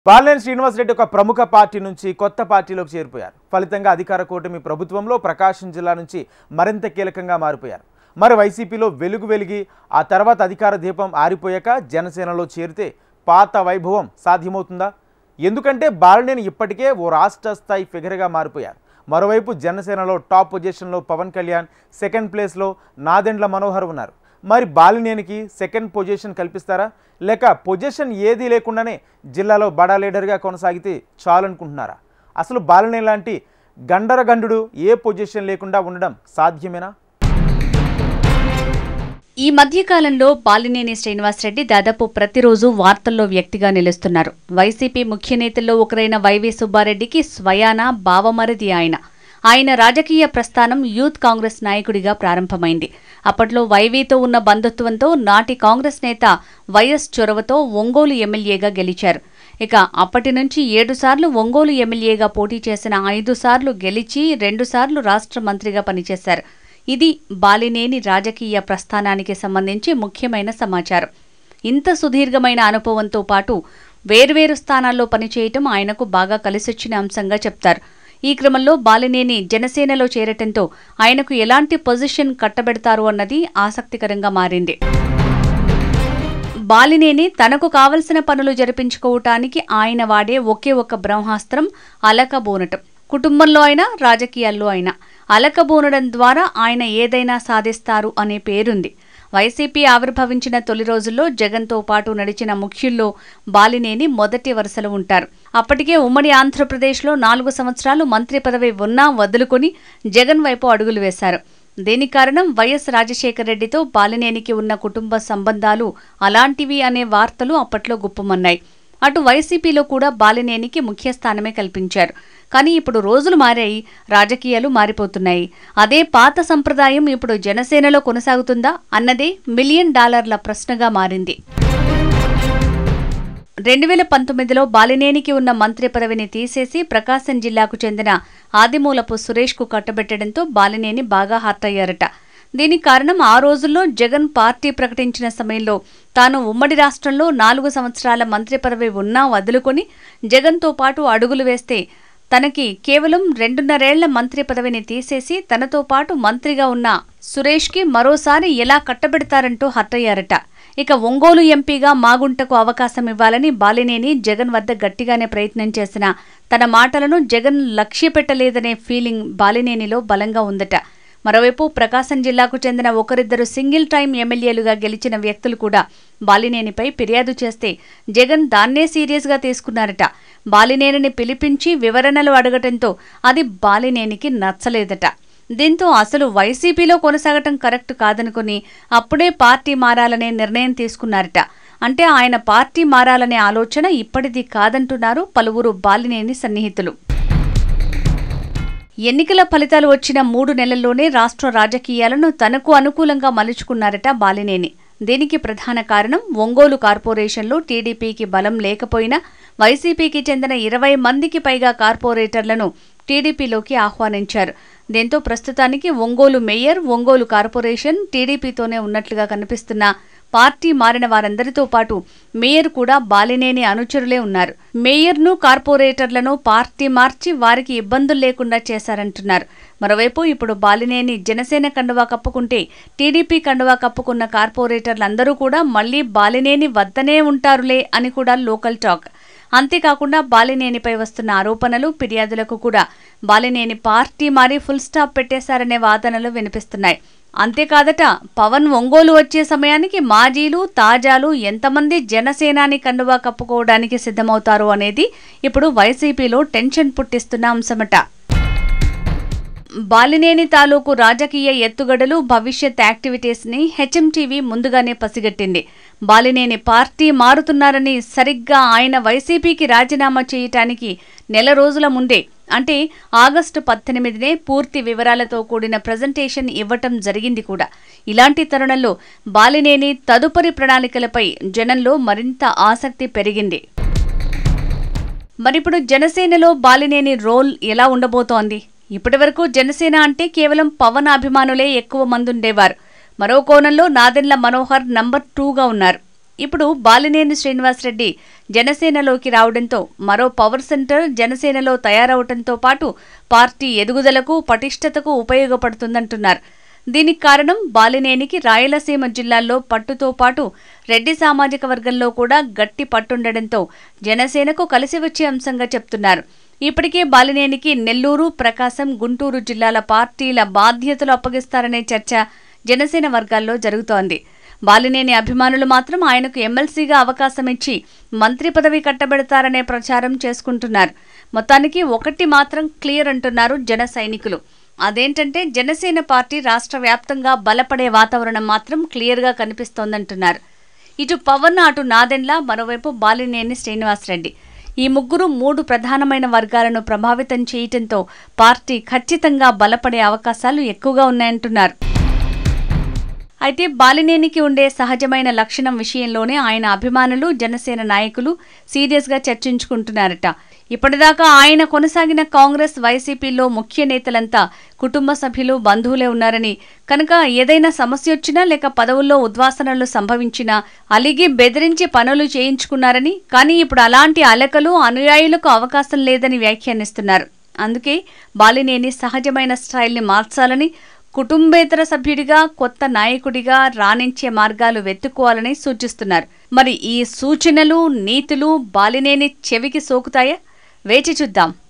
బాలినేని శ్రీనివాస్ రెడ్డి ఒక ప్రముఖ పార్టీ నుంచి కొత్త పార్టీలోకి చేరిపోయారు. ఫలితంగా అధికార కూటమి ప్రభుత్వంలో ప్రకాశం జిల్లా నుంచి మరింత కీలకంగా మారిపోయారు. మరి వైసీపీలో వెలిగి ఆ తర్వాత అధికార దీపం ఆరిపోయాక జనసేనలో చేరితే పాత వైభవం సాధ్యమవుతుందా? ఎందుకంటే బాలినేని ఇప్పటికే ఓ రాష్ట్ర స్థాయి ఫిగర్గా మారిపోయారు. మరోవైపు జనసేనలో టాప్ పొజిషన్లో పవన్ కళ్యాణ్, సెకండ్ ప్లేస్లో నాదెండ్ల మనోహర్ ఉన్నారు. మరి బాలినేనికి సెకండ్ పొజిషన్ కల్పిస్తారా, లేక పొజిషన్ ఏదీ లేకుండానే జిల్లాలో బడా లీడర్గా కొనసాగితే చాలనుకుంటున్నారా? అసలు బాలినేని లాంటి గండరగండు ఏ పొజిషన్ లేకుండా ఉండడం సాధ్యమేనా? ఈ మధ్యకాలంలో బాలినేని శ్రీనివాస్ రెడ్డి దాదాపు ప్రతిరోజు వార్తల్లో వ్యక్తిగా నిలుస్తున్నారు. వైసీపీ ముఖ్య నేతల్లో ఒకరైన వైవి సుబ్బారెడ్డికి స్వయానా బావమరిది ఆయన రాజకీయ ప్రస్థానం యూత్ కాంగ్రెస్ నాయకుడిగా ప్రారంభమైంది. అప్పట్లో వైవీతో ఉన్న బంధుత్వంతో నాటి కాంగ్రెస్ నేత వైఎస్ చొరవతో ఒంగోలు ఎమ్మెల్యేగా గెలిచారు. ఇక అప్పటి నుంచి 7 సార్లు ఒంగోలు ఎమ్మెల్యేగా పోటీ చేసిన 5 సార్లు గెలిచి 2 సార్లు రాష్ట్ర మంత్రిగా పనిచేశారు. ఇది బాలినేని రాజకీయ ప్రస్థానానికి సంబంధించి ముఖ్యమైన సమాచారం. ఇంత సుదీర్ఘమైన అనుభవంతో పాటు వేర్వేరు స్థానాల్లో పనిచేయటం ఆయనకు బాగా కలిసొచ్చిన అంశంగా చెప్తారు. ఈ క్రమంలో బాలినేని జనసేనలో చేరటంతో ఆయనకు ఎలాంటి పొజిషన్ కట్టబెడతారు అన్నది ఆసక్తికరంగా మారింది. బాలినేని తనకు కావలసిన పనులు జరిపించుకోవటానికి ఆయన వాడే ఒకే ఒక బ్రహ్మాస్త్రం అలకబోనటం. కుటుంబంలో అయినా రాజకీయాల్లో అయినా అలకబోనడం ద్వారా ఆయన ఏదైనా సాధిస్తారు అనే పేరుంది. వైసీపీ ఆవిర్భవించిన తొలి రోజుల్లో జగన్తో పాటు నడిచిన ముఖ్యుల్లో బాలినేని మొదటి వరుసలో ఉంటారు. అప్పటికే ఉమ్మడి ఆంధ్రప్రదేశ్లో 4 సంవత్సరాలు మంత్రి పదవి ఉన్నా వదులుకొని జగన్ వైపు అడుగులు వేశారు. దీనికి కారణం వైఎస్ రాజశేఖర రెడ్డితో బాలినేనికి ఉన్న కుటుంబ సంబంధాలు అలాంటివి అనే వార్తలు అప్పట్లో గుప్పమన్నాయి. అటు వైసీపీలో కూడా బాలినేనికి ముఖ్య స్థానమే కల్పించారు. కానీ ఇప్పుడు రోజులు మారాయి, రాజకీయాలు మారిపోతున్నాయి. అదే పాత సంప్రదాయం ఇప్పుడు జనసేనలో కొనసాగుతుందా అన్నదే $1 మిలియన్ ప్రశ్నగా మారింది. 2019లో బాలినేనికి ఉన్న మంత్రి పదవిని తీసేసి ప్రకాశం జిల్లాకు చెందిన ఆదిమూలపు సురేష్కు కట్టబెట్టడంతో బాలినేని బాగా హర్ట్ అయ్యారట. దీనికి కారణం ఆ రోజుల్లో జగన్ పార్టీ ప్రకటించిన సమయంలో తాను ఉమ్మడి రాష్ట్రంలో 4 సంవత్సరాల మంత్రి పదవి ఉన్నా వదులుకొని జగన్తో పాటు అడుగులు వేస్తే తనకి కేవలం 2.5 ఏళ్ల మంత్రి పదవిని తీసేసి తనతో పాటు మంత్రిగా ఉన్న సురేష్కి మరోసారి ఎలా కట్టబెడతారంటూ హర్ట్ అయ్యారట. ఇక ఒంగోలు ఎంపీగా మాగుంటకు అవకాశం ఇవ్వాలని బాలినేని జగన్ వద్ద గట్టిగానే ప్రయత్నం చేసిన తన మాటలను జగన్ లక్ష్యపెట్టలేదనే ఫీలింగ్ బాలినేనిలో బలంగా ఉందట. మరోవైపు ప్రకాశం జిల్లాకు చెందిన ఒకరిద్దరు సింగిల్ టైం ఎమ్మెల్యేలుగా గెలిచిన వ్యక్తులు కూడా బాలినేనిపై ఫిర్యాదు చేస్తే జగన్ దాన్నే సీరియస్గా తీసుకున్నారట. బాలినేనిని పిలిపించి వివరణలు అడగటంతో అది బాలినేనికి నచ్చలేదట. దీంతో అసలు వైసీపీలో కొనసాగటం కరెక్ట్ కాదనుకుని అప్పుడే పార్టీ మారాలనే నిర్ణయం తీసుకున్నారట. అంటే ఆయన పార్టీ మారాలనే ఆలోచన ఇప్పటిది కాదంటున్నారు పలువురు బాలినేని సన్నిహితులు. ఎన్నికల ఫలితాలు వచ్చిన 3 నెలల్లోనే రాష్ట్ర రాజకీయాలను తనకు అనుకూలంగా మలుచుకున్నారట బాలినేని. దీనికి ప్రధాన కారణం ఒంగోలు కార్పొరేషన్లో టీడీపీకి బలం లేకపోయినా వైసీపీకి చెందిన 20 మందికి పైగా కార్పొరేటర్లను టీడీపీలోకి ఆహ్వానించారు. దీంతో ప్రస్తుతానికి ఒంగోలు మేయర్, ఒంగోలు కార్పొరేషన్ టీడీపీతోనే ఉన్నట్లుగా కనిపిస్తున్న పార్టీ మారిన వారందరితో పాటు మేయర్ కూడా బాలినేని అనుచరులే ఉన్నారు. మేయర్ను, కార్పొరేటర్లను పార్టీ మార్చి వారికి ఇబ్బందులు లేకుండా చేశారంటున్నారు. మరోవైపు ఇప్పుడు బాలినేని జనసేన కండువా కప్పుకుంటే టీడీపీ కండువా కప్పుకున్న కార్పొరేటర్లందరూ కూడా మళ్లీ బాలినేని వద్దనే ఉంటారులే అని కూడా లోకల్ టాక్. అంతేకాకుండా బాలినేనిపై వస్తున్న ఆరోపణలు, ఫిర్యాదులకు కూడా బాలినేని పార్టీ మారి ఫుల్ స్టాప్ పెట్టేశారనే వాదనలు వినిపిస్తున్నాయి. అంతేకాదట, పవన్ ఒంగోలు వచ్చే సమయానికి మాజీలు, తాజాలు ఎంతమంది జనసేనాని కండువా కప్పుకోవడానికి సిద్ధమవుతారు అనేది ఇప్పుడు వైసీపీలో టెన్షన్ పుట్టిస్తున్న అంశమట. బాలినేని తాలూకు రాజకీయ ఎత్తుగడలు, భవిష్యత్ యాక్టివిటీస్ని హెచ్ఎంటీవీ ముందుగానే పసిగట్టింది. బాలినేని పార్టీ మారుతున్నారని సరిగ్గా ఆయన వైసీపీకి రాజీనామా చేయటానికి నెల రోజుల ముందే అంటే ఆగస్టు 18నే పూర్తి వివరాలతో కూడిన ప్రజెంటేషన్ ఇవ్వటం జరిగింది కూడా. ఇలాంటి తరుణంలో బాలినేని తదుపరి ప్రణాళికలపై జనంలో మరింత ఆసక్తి పెరిగింది. మరిప్పుడు జనసేనలో బాలినేని రోల్ ఎలా ఉండబోతోంది? ఇప్పటివరకు జనసేన అంటే కేవలం పవన్ అభిమానులే ఎక్కువ మంది ఉండేవారు. మరో కోణంలో నాదెండ్ల మనోహర్ నంబర్ 2గా ఉన్నారు. ఇప్పుడు బాలినేని శ్రీనివాసరెడ్డి జనసేనలోకి రావడంతో మరో పవర్ సెంటర్ జనసేనలో తయారవడంతో పాటు పార్టీ ఎదుగుదలకు పటిష్టతకు ఉపయోగపడుతుందంటున్నారు. దీనికి కారణం బాలినేనికి రాయలసీమ జిల్లాల్లో పట్టుతో పాటు రెడ్డి సామాజిక వర్గంలో కూడా గట్టి పట్టుండడంతో జనసేనకు కలిసి వచ్చే అంశంగా చెప్తున్నారు. ఇప్పటికే బాలినేనికి నెల్లూరు, ప్రకాశం, గుంటూరు జిల్లాల పార్టీల బాధ్యతలు అప్పగిస్తారనే చర్చ జనసేన వర్గాల్లో జరుగుతోంది. బాలినేని అభిమానులు మాత్రం ఆయనకు ఎమ్మెల్సీగా అవకాశం ఇచ్చి మంత్రి పదవి కట్టబెడతారనే ప్రచారం చేసుకుంటున్నారు. మొత్తానికి ఒకటి మాత్రం క్లియర్ అంటున్నారు జన సైనికులు. అదేంటంటే జనసేన పార్టీ రాష్ట్ర వ్యాప్తంగా బలపడే వాతావరణం మాత్రం క్లియర్గా కనిపిస్తోందంటున్నారు. ఇటు పవన్, అటు నాదెండ్ల, మరోవైపు బాలినేని శ్రీనివాసరెడ్డి ఈ ముగ్గురు 3 ప్రధానమైన వర్గాలను ప్రభావితం చేయటంతో పార్టీ ఖచ్చితంగా బలపడే అవకాశాలు ఎక్కువగా ఉన్నాయంటున్నారు. అయితే బాలినేనికి ఉండే సహజమైన లక్షణం విషయంలోనే ఆయన అభిమానులు, జనసేన నాయకులు సీరియస్గా చర్చించుకుంటున్నారట. ఇప్పటిదాకా ఆయన కొనసాగిన కాంగ్రెస్, వైసీపీలో ముఖ్య నేతలంతా కుటుంబ సభ్యులు, బంధువులే ఉన్నారని, కనుక ఏదైనా సమస్య వచ్చినా లేక పదవుల్లో ఉద్వాసనలు సంభవించినా అలిగి బెదిరించి పనులు చేయించుకున్నారని, కానీ ఇప్పుడు అలాంటి అలకలు, అనుయాయులకు అవకాశం లేదని వ్యాఖ్యానిస్తున్నారు. అందుకే బాలినేని సహజమైన స్టైల్ని మార్చాలని, కుటుంబేతర సభ్యుడిగా, కొత్త నాయకుడిగా రాణించే మార్గాలు వెతుక్కోవాలని సూచిస్తున్నారు. మరి ఈ సూచనలు, నీతులు బాలినేని చెవికి సోకుతాయా? వేచి చూద్దాం.